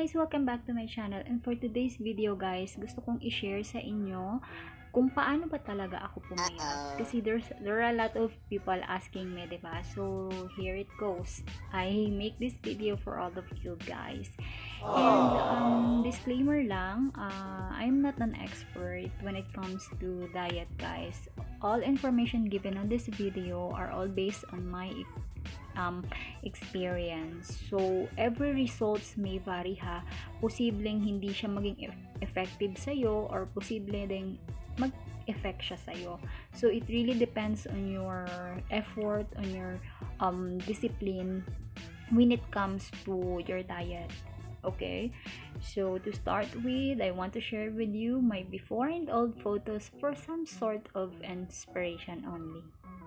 guys, welcome back to my channel, and for today's video guys, gusto kong i-share sa inyo kung paano ba talaga ako pumayat. Kasi there are a lot of people asking me, diba? So here it goes. I make this video for all of you guys. And disclaimer lang, I'm not an expert when it comes to diet guys. All information given on this video are all based on my experience. So every results may vary ha. Posibleng hindi siya maging effective sa'yo, or posible ding mag-effect siya sa'yo. So it really depends on your effort, on your discipline when it comes to your diet. Okay, so to start with, I want to share with you my before and old photos for some sort of inspiration only.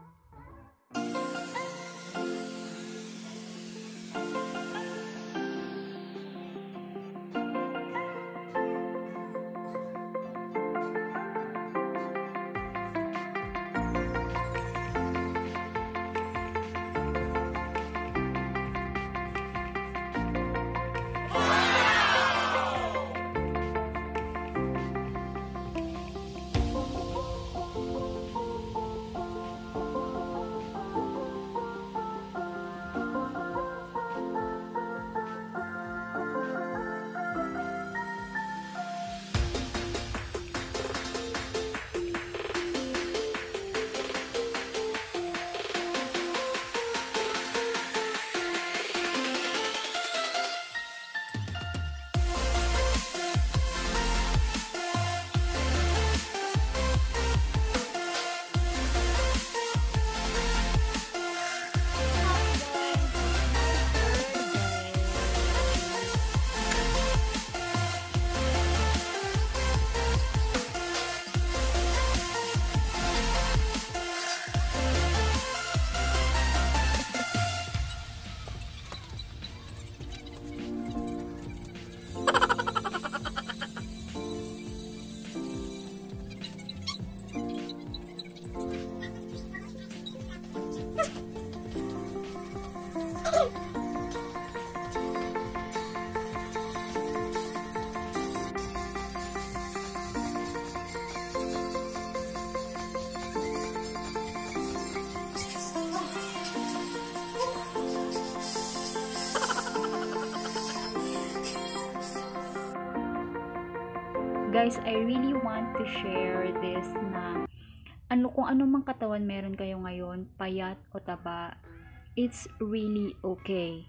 Guys, I really want to share this na kung ano mang katawan meron kayo ngayon, payat o taba, it's really okay.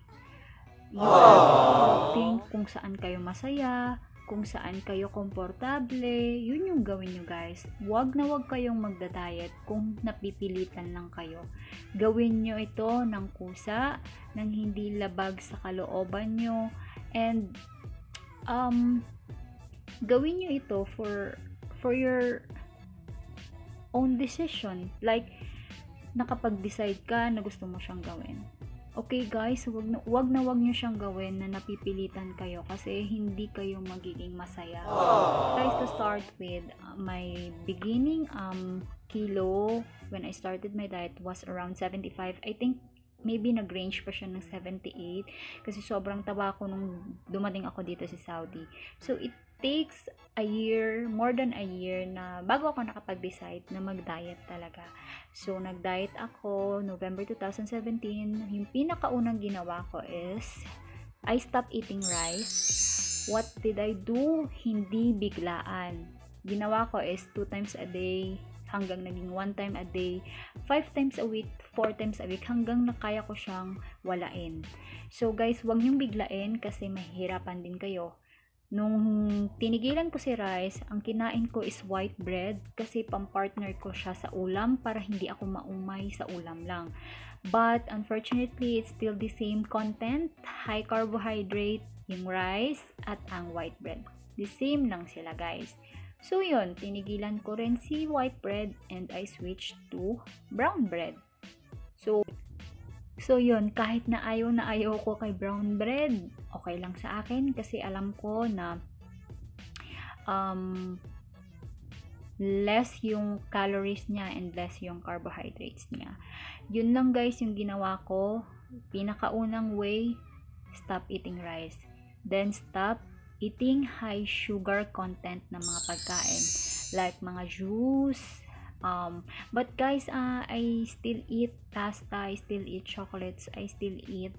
You have to think kung saan kayo masaya, kung saan kayo komportable, yun yung gawin nyo guys. Wag na wag kayong magda-diet kung napipilitan lang kayo. Gawin nyo ito ng kusa, ng hindi labag sa kalooban nyo, and gawin nyo ito for your own decision. Like, nakapag-decide ka na gusto mo siyang gawin. Okay guys, wag na wag nyo siyang gawin na napipilitan kayo, kasi hindi kayo magiging masaya. Guys, to start with, my beginning kilo when I started my diet was around 75. I think maybe nag-range pa siya ng 78 kasi sobrang taba ko nung dumating ako dito sa Saudi. So it takes a year, more than a year, na bago ako nakapag-decide na mag-diet talaga. So nag-diet ako November 2017. Yung pinakaunang ginawa ko is I stopped eating rice. What did I do? Hindi biglaan. Ginawa ko is 2 times a day hanggang naging 1 time a day, 5 times a week, 4 times a week, hanggang nakaya ko siyang walain. So guys, wag niyong biglain kasi mahihirapan din kayo. Nung tinigilan ko si rice, ang kinain ko is white bread kasi pampartner ko siya sa ulam para hindi ako maumay sa ulam lang. But unfortunately, it's still the same content, high carbohydrate, yung rice at ang white bread. The same lang sila guys. So yun, tinigilan ko rin si white bread and I switched to brown bread. So yun, kahit na ayaw ko kay brown bread, okay lang sa akin kasi alam ko na less yung calories niya and less yung carbohydrates niya. Yun lang guys yung ginawa ko. Pinakaunang way, stop eating rice. Then stop eating high sugar content na mga pagkain like mga juice. But guys, I still eat pasta, I still eat chocolates, I still eat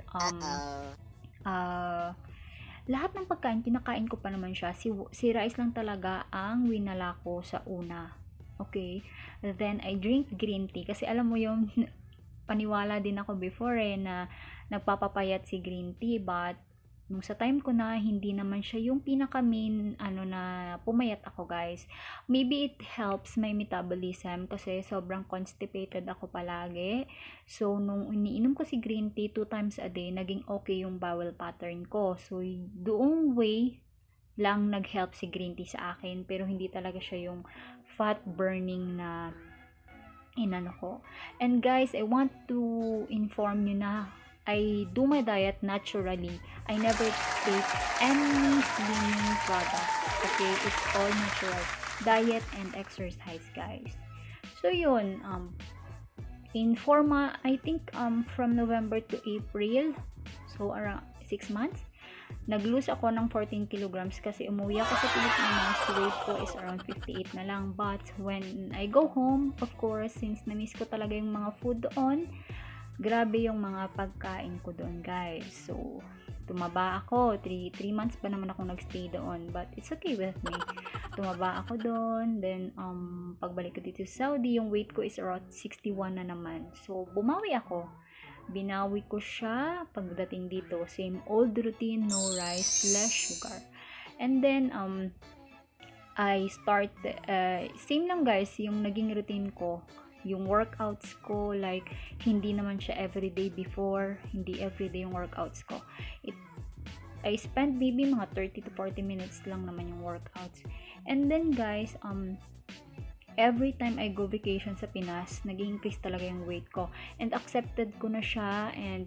lahat ng pagkain kinakain ko pa naman siya. Si rice lang talaga ang winala ko sa una. Okay? Then I drink green tea kasi alam mo yung paniwala din ako before na nagpapapayat si green tea, but nung sa time ko na hindi naman siya yung pinaka main na pumayat ako guys. Maybe it helps my metabolism kasi sobrang constipated ako palagi. So nung iniinom ko si green tea 2 times a day, naging okay yung bowel pattern ko. So doong way lang nag-help si green tea sa akin, pero hindi talaga siya yung fat burning na inano ko. And guys, I want to inform you na I do my diet naturally. I never take any slimming product. Okay? It's all natural. Diet and exercise, guys. So, yun. In forma, I think from November to April, so around 6 months, nag-lose ako ng 14 kilograms kasi umuwi ako sa Pilipinas. Weight ko is around 58 na lang. But when I go home, of course, since na-miss ko talaga yung mga food doon, grabe yung mga pagkain ko doon, guys. So, tumaba ako. 3 months pa naman ako nagstay doon. But it's okay with me. Tumaba ako doon. Then, pagbalik ko dito sa Saudi, yung weight ko is around 61 na naman. So, bumawi ako. Binawi ko siya pagdating dito. Same old routine, no rice, less sugar. And then, I start, same lang guys, yung naging routine ko. Yung workouts ko, like, hindi naman siya everyday before. Hindi everyday yung workouts ko. I spend maybe mga 30 to 40 minutes lang naman yung workouts. And then guys, every time I go vacation sa Pinas, nag-increase talaga yung weight ko. And accepted ko na siya. And,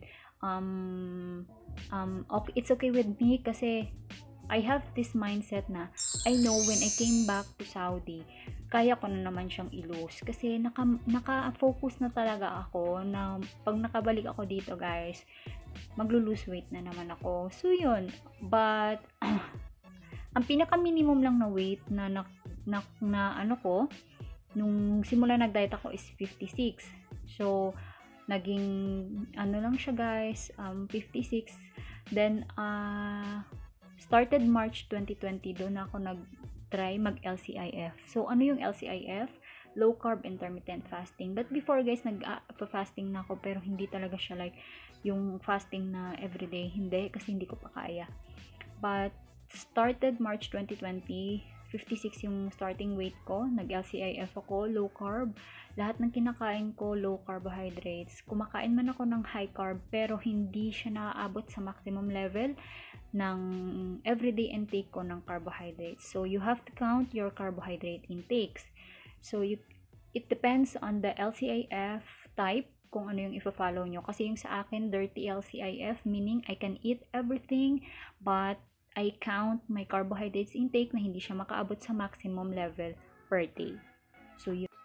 okay, it's okay with me kasi I have this mindset na I know when I came back to Saudi, kaya ko na naman siyang i-lose kasi naka-focus na talaga ako na pag nakabalik ako dito guys, maglo-lose weight na naman ako. So yun, but ang pinaka-minimum lang na weight na ano ko nung simula nag-diet ako is 56. So naging ano lang siya guys, 56. Then started March 2020, doon ako nag-try mag-LCIF. So, ano yung LCIF? Low Carb Intermittent Fasting. But before guys, nag-fasting na ako, pero hindi talaga siya like yung fasting na everyday. Hindi, kasi hindi ko pa kaya. But, started March 2020, 56 yung starting weight ko. Nag-LCIF ako, low carb. Lahat ng kinakain ko, low carbohydrates. Kumakain man ako ng high carb, pero hindi siya naaabot sa maximum level ng everyday intake ko ng carbohydrates. So, you have to count your carbohydrate intakes. So, it depends on the LCIF type kung ano yung ifa-follow nyo. Kasi yung sa akin, dirty LCIF, meaning I can eat everything, but I count my carbohydrates intake na hindi siya makaabot sa maximum level per day. So, yun.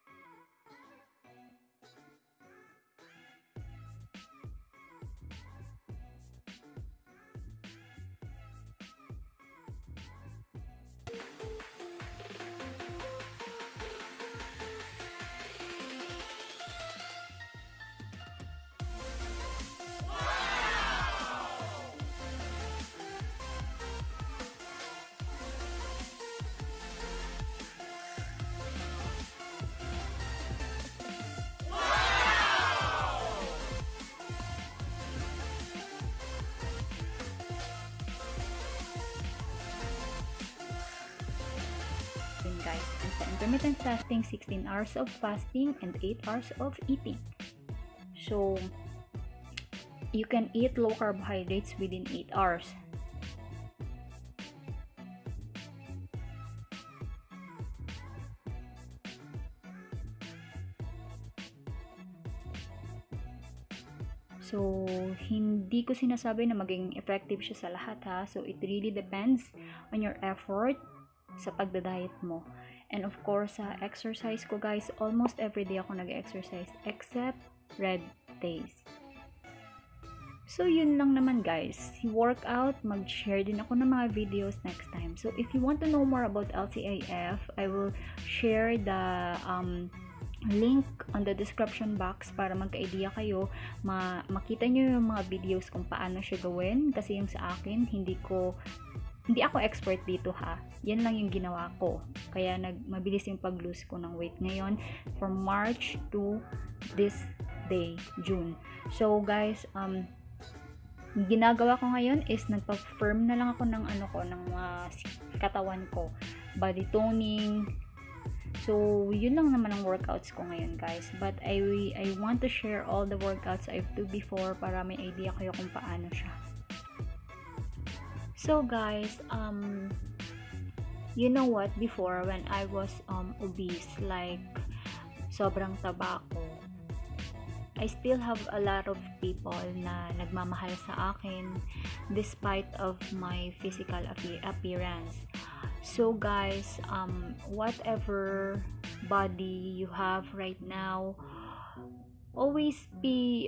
Guys, and sa intermittent fasting, 16 hours of fasting and 8 hours of eating. So, you can eat low carbohydrates within 8 hours. So, hindi ko sinasabi na maging effective siya sa lahat ha. So, it really depends on your effort sa pagda-diet mo. And of course, sa exercise ko guys, almost every day ako nag-exercise except red days. So, yun lang naman guys. Workout, mag-share din ako ng mga videos next time. So, if you want to know more about LCAF, I will share the link on the description box para magka-idea kayo. Makita nyo yung mga videos kung paano siya gawin. Kasi yung sa akin, hindi ako expert dito ha. Yan lang yung ginawa ko. Kaya mabilis yung pag-lose ko ng weight ngayon from March to this day, June. So, guys, ginagawa ko ngayon is nagpa-firm na lang ako ng ng katawan ko, body toning. So yun lang naman ang workouts ko ngayon guys, but I want to share all the workouts I've do before para may idea kayo kung paano siya. So guys, you know what, before when I was obese, like sobrang taba ko, I still have a lot of people na nagmamahal sa akin despite of my physical appearance. So guys, whatever body you have right now, always be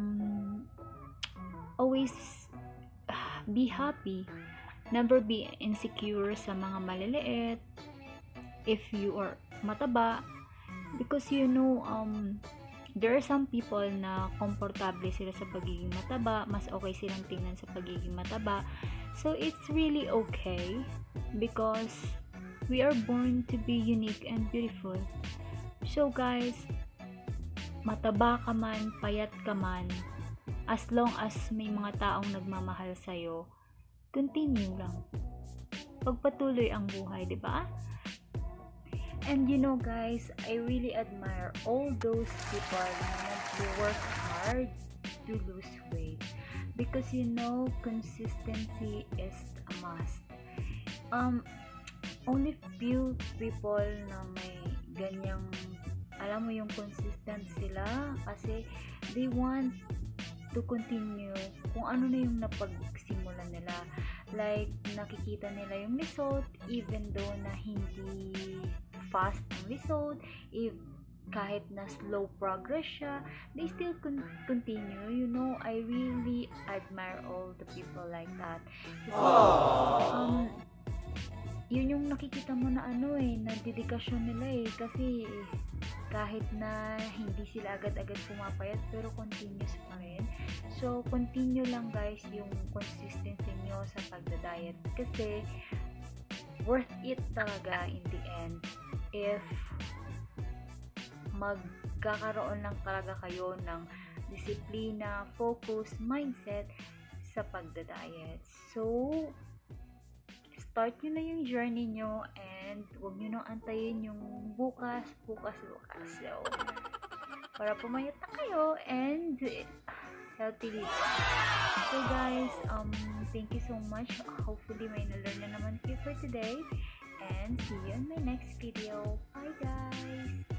happy. Never be insecure sa mga maliliit if you are mataba, because there are some people na komportable sila sa pagiging mataba, mas okay silang tingnan sa pagiging mataba. So it's really okay because we are born to be unique and beautiful. So guys, mataba ka man, payat ka man, as long as may mga taong nagmamahal sa'yo, continue lang. Pagpatuloy ang buhay, di ba? And guys, I really admire all those people who work hard to lose weight, because consistency is a must. Only few people na may ganyang, alam mo, yung consistent sila kasi they want to continue kung ano na yung napagsimulan nila. Like, nakikita nila yung result even though na hindi fast ang result, kahit na slow progress siya, they still continue. I really admire all the people like that. Kasi, yun yung nakikita mo na na dedikasyon nila kasi kahit na hindi sila agad-agad pumapayat, pero continuous pa rin. So, continue lang guys yung consistency nyo sa pagda-diet kasi worth it talaga in the end if magkakaroon lang talaga kayo ng disiplina, focus, mindset sa pagda-diet. So, start nyo na yung journey nyo and huwag nyo nang antayin yung bukas. So, para pumayat na kayo and healthy living. So guys, thank you so much. Hopefully may na-learn na naman kayo for today. And see you in my next video. Bye guys!